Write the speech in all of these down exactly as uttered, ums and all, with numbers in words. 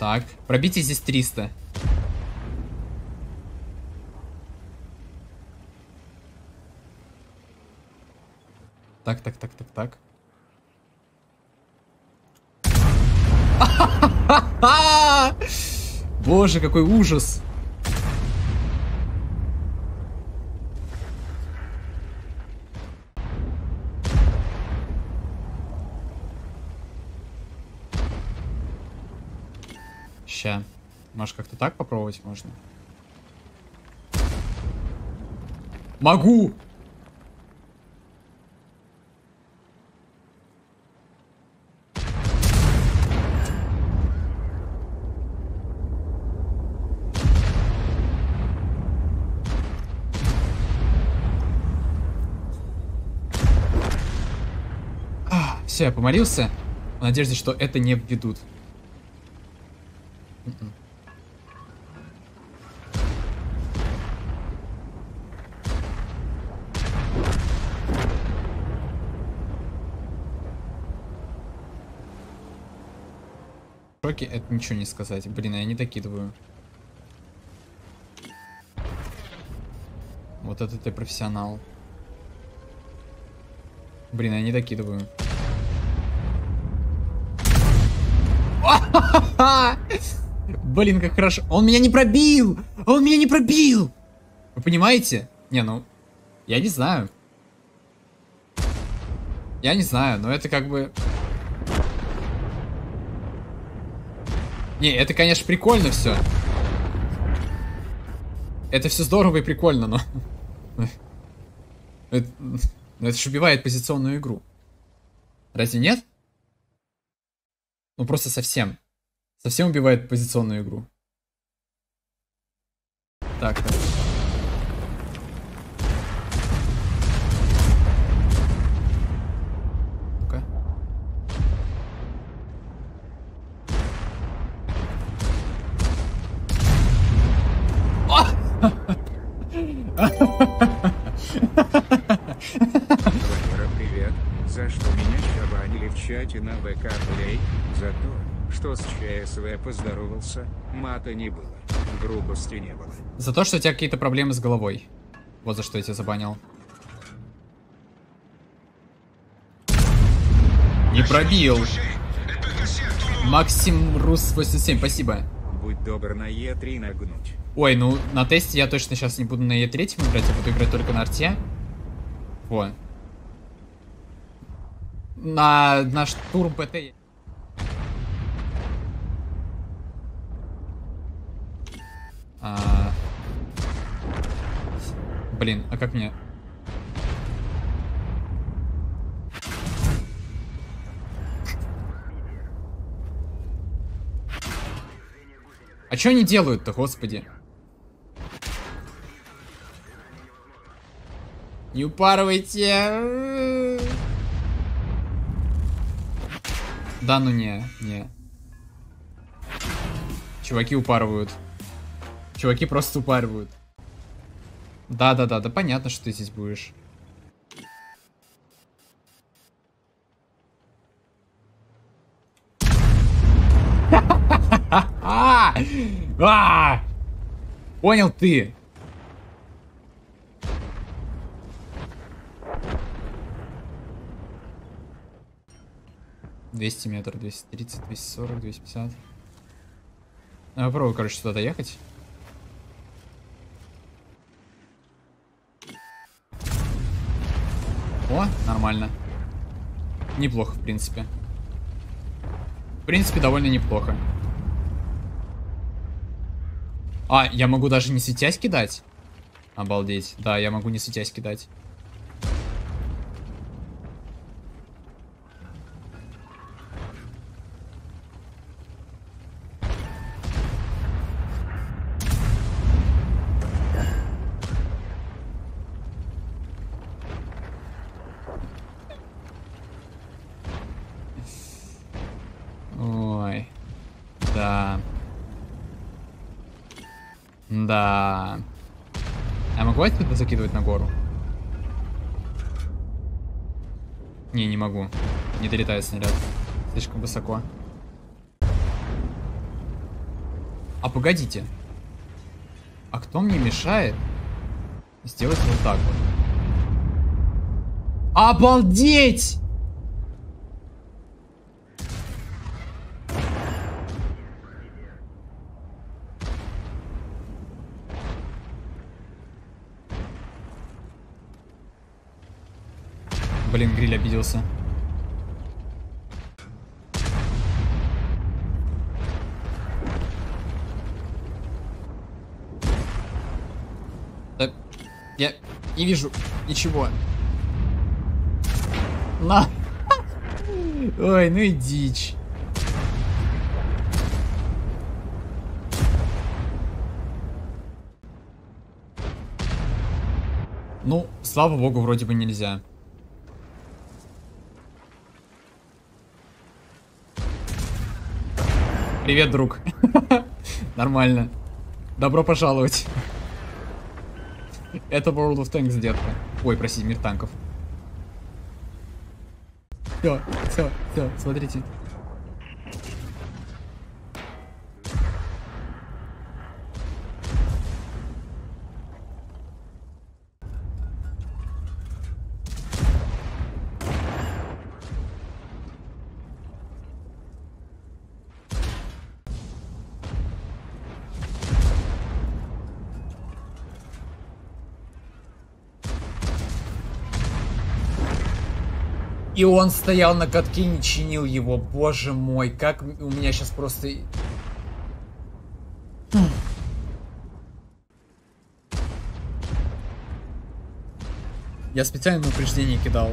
Так, пробитие здесь триста. Так, так, так, так, так. Боже, какой ужас. Ща. Может, как-то так попробовать можно? Могу! Все, я помолился, в надежде, что это не введут. В шоке это ничего не сказать. Блин, я не докидываю. Вот это ты профессионал. Блин, я не докидываю. Блин, как хорошо. Он меня не пробил! Он меня не пробил! Вы понимаете? Не, ну... Я не знаю. Я не знаю, но это как бы... Не, это, конечно, прикольно все. Это все здорово и прикольно, но... Это, это же убивает позиционную игру. Разве нет? Ну просто совсем. Совсем убивает позиционную игру. Так, так. Ну-ка. Валера, привет. За что меня щабанили в чате на ВК Play? За то, что с ЧСВ поздоровался, мата не было, грубости не было. За то, что у тебя какие-то проблемы с головой. Вот за что я тебя забанил. Не пробил. Максим Рус восемьдесят семь, спасибо. Будь добр на Е три нагнуть. Ой, ну на тесте я точно сейчас не буду на Е три играть, я буду играть только на арте. Во. На, на штурм ПТ. А... Блин, а как мне... А что они делают-то, господи? Не упарывайте. Да, ну не, не. Чуваки упарывают. Чуваки просто упаривают. Да-да-да, да понятно, что ты здесь будешь. Понял ты. двести метров, двести тридцать, двести сорок, двести пятьдесят. Я попробую, короче, сюда доехать. О, нормально. Неплохо, в принципе. В принципе, довольно неплохо. А, я могу даже не светясь кидать? Обалдеть. Да, я могу не светясь кидать. Ой. Да. Да. А могу отсюда закидывать на гору? Не, не могу. Не долетает снаряд. Слишком высоко. А погодите. А кто мне мешает сделать вот так вот? Обалдеть! Блин, гриль обиделся. Да, я не вижу ничего. На! Ой, ну и дичь. Ну, слава богу, вроде бы нельзя. Привет, друг. Нормально. Добро пожаловать. Это World of Tanks, детка. Ой, прости, мир танков. Все, все, все, смотрите. И он стоял на катке, не чинил его. Боже мой, как у меня сейчас просто... Я специально упреждение кидал.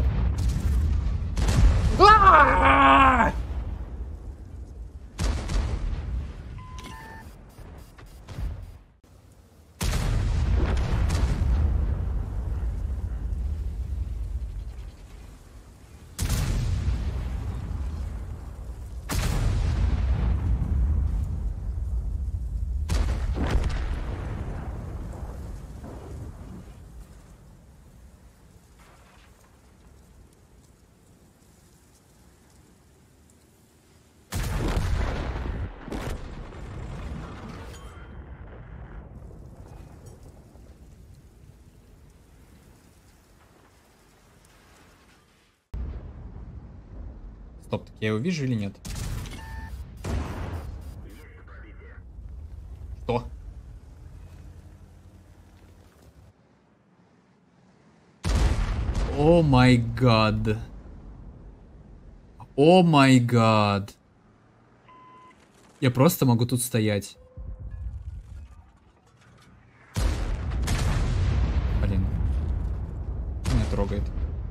Стоп, так я его вижу или нет? Что? О май гад. О май гад. Я просто могу тут стоять. Блин. Меня трогает.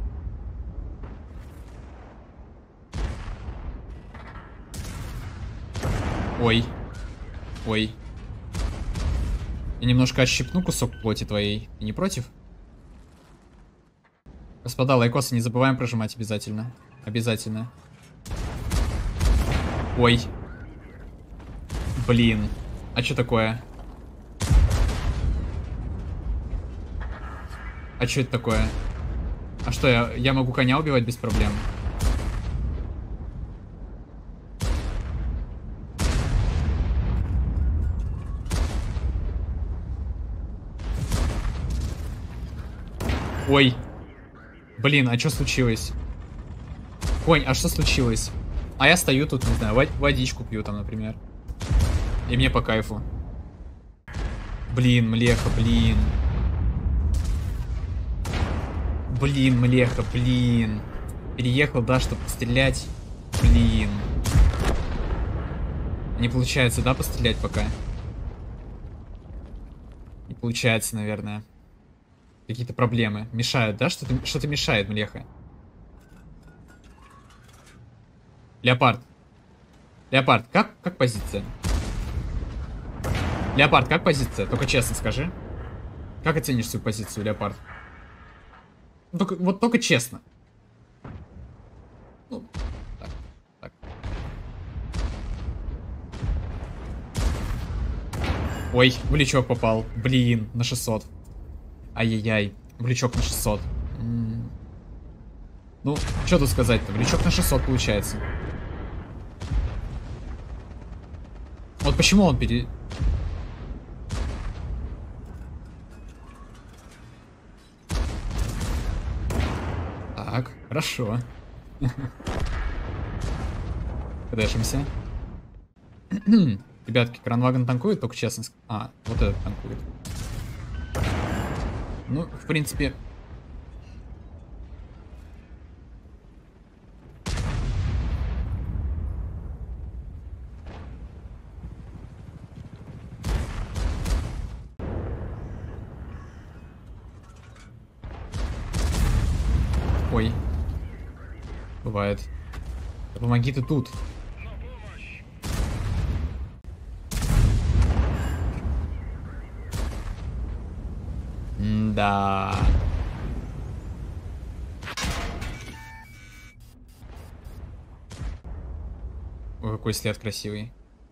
Ой. Ой. Я немножко отщипну кусок плоти твоей. Ты не против? Господа, лайкосы не забываем прожимать обязательно. Обязательно. Ой. Блин. А что такое? А что это такое? А что, я, я могу коня убивать без проблем? Ой. Блин, а что случилось? Конь, а что случилось? А я стою тут, не знаю, водичку пью там, например. И мне по кайфу. Блин, млеха, блин. Блин, млеха, блин. Переехал, да, чтобы пострелять. Блин. Не получается, да, пострелять пока? Не получается, наверное. Какие-то проблемы. Мешают, да? Что-то что-то мешает, млеха. Леопард. Леопард, как, как позиция? Леопард, как позиция? Только честно скажи. Как оценишь свою позицию, Леопард? Только, вот только честно. Ну, так, так. Ой, в лючок попал. Блин, на шестьсот. Ай-яй-яй, влючок на шестьсот. М-м. Ну, что тут сказать-то? Влючок на шестьсот получается. Вот почему он пере... Хорошо. Кдэшимся. Ребятки, кранваген танкует, только честно. А, вот этот танкует. Ну, в принципе... Ой. Бывает. Помоги ты тут. Да. Ой, какой след красивый.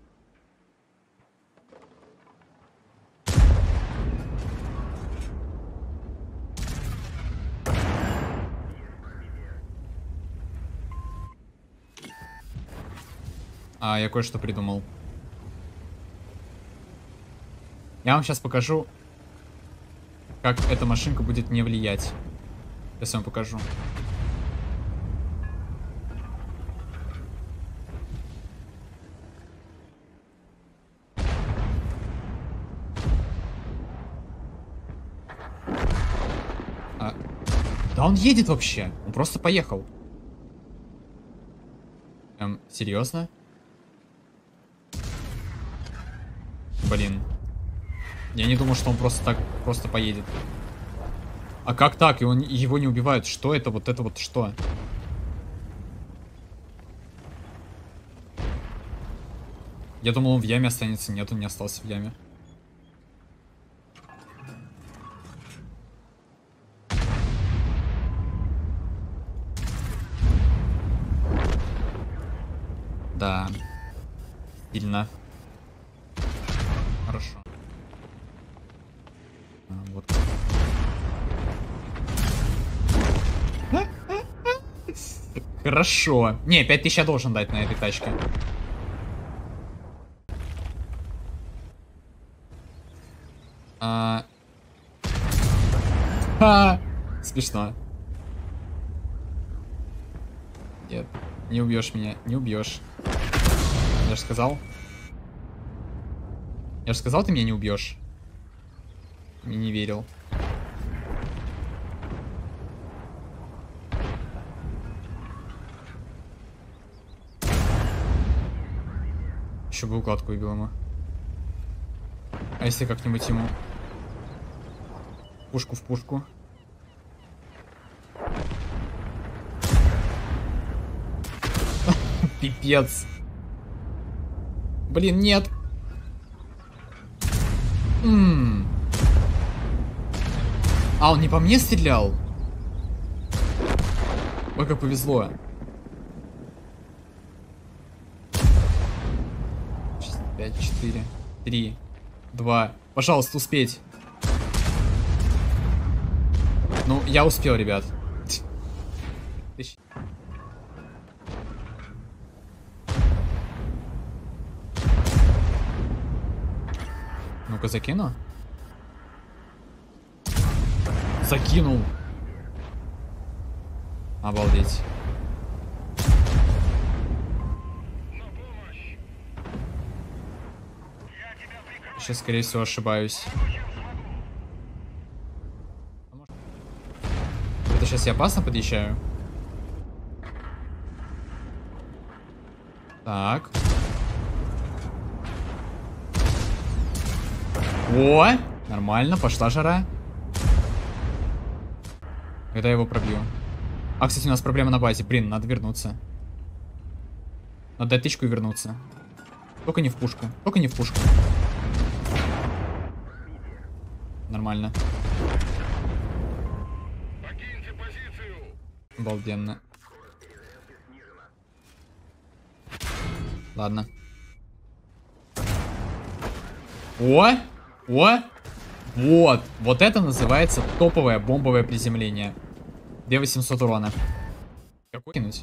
А, я кое-что придумал. Я вам сейчас покажу, как эта машинка будет не влиять. Сейчас я вам покажу. А, да он едет вообще. Он просто поехал. Эм, серьезно? Блин. Я не думал, что он просто так просто поедет. А как так? И он, его не убивают. Что это? Вот это вот что? Я думал, он в яме останется. Нет, он не остался в яме. Да. Сильно. Хорошо. А, вот. Хорошо. Не, пять тысяч я должен дать на этой тачке. А... А... Смешно. Нет, не убьешь меня, не убьешь. Я же сказал. Я же сказал, ты меня не убьешь. Мне не верил. Еще бы укладку убил ему. А если как-нибудь ему пушку в пушку? Пипец. Блин, нет. М -м. А, он не по мне стрелял? Ой, как повезло. пять, четыре, три, два. Пожалуйста, успеть. Ну, я успел, ребят. Ну-ка, закину. Закинул. Обалдеть. Сейчас, скорее всего, ошибаюсь. Это сейчас я опасно подъезжаю? Так. О, нормально, пошла жара. Когда я его пробью? А, кстати, у нас проблема на базе. Блин, надо вернуться. Надо дать тычку и вернуться. Только не в пушку. Только не в пушку. Нормально. Обалденно. Ладно. О! О! Вот! Вот это называется топовое бомбовое приземление. две тысячи восемьсот урона. Какой кинуть?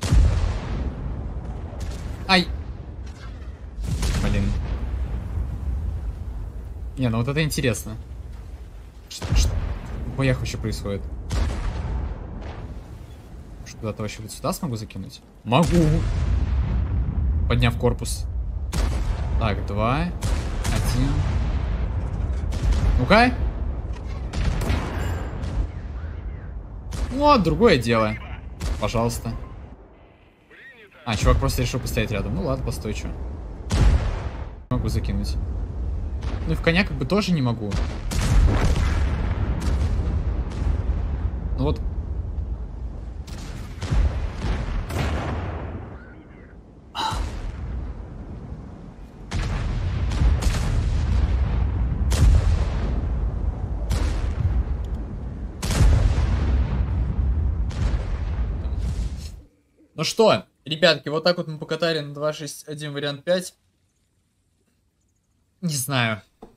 Ай! Блин. Не, ну вот это интересно. Что, что в боях вообще происходит? Куда-то вообще вот сюда смогу закинуть? Могу! Подняв корпус. Так, два. Один. Ну-ка. Вот, другое дело. Пожалуйста. А, чувак просто решил постоять рядом. Ну ладно, постой, чё. Могу закинуть. Ну и в коня как бы тоже не могу. Ну вот. Ну что, ребятки, вот так вот мы покатали на два шесть один вариант пять. Не знаю.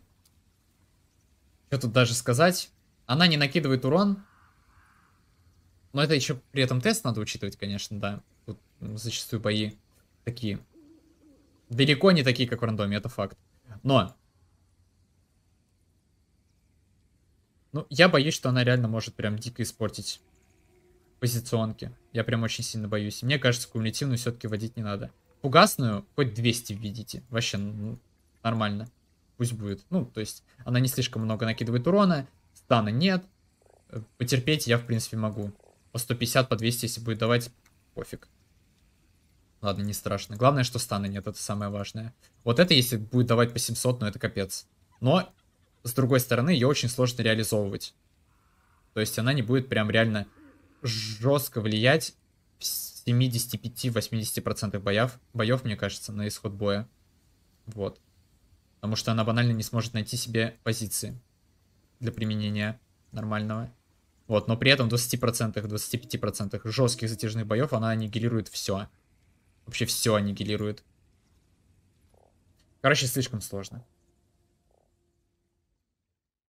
Что тут даже сказать. Она не накидывает урон. Но это еще при этом тест надо учитывать, конечно, да. Тут зачастую бои такие. Далеко не такие, как в рандоме, это факт. Но. Ну, я боюсь, что она реально может прям дико испортить позиционки. Я прям очень сильно боюсь. Мне кажется, кумулятивную все-таки вводить не надо. Фугасную хоть двести введите. Вообще, ну, нормально. Пусть будет. Ну, то есть, она не слишком много накидывает урона. Стана нет. Потерпеть я, в принципе, могу. По сто пятьдесят, по двести, если будет давать, пофиг. Ладно, не страшно. Главное, что стана нет, это самое важное. Вот это, если будет давать по семьсот, ну это капец. Но, с другой стороны, ее очень сложно реализовывать. То есть, она не будет прям реально жестко влиять в семидесяти пяти — восьмидесяти процентах боев, боев, мне кажется, на исход боя. Вот. Потому что она банально не сможет найти себе позиции для применения нормального. Вот, но при этом в двадцати процентах, двадцати пяти процентах жестких затяжных боев она аннигилирует все. Вообще все аннигилирует. Короче, слишком сложно.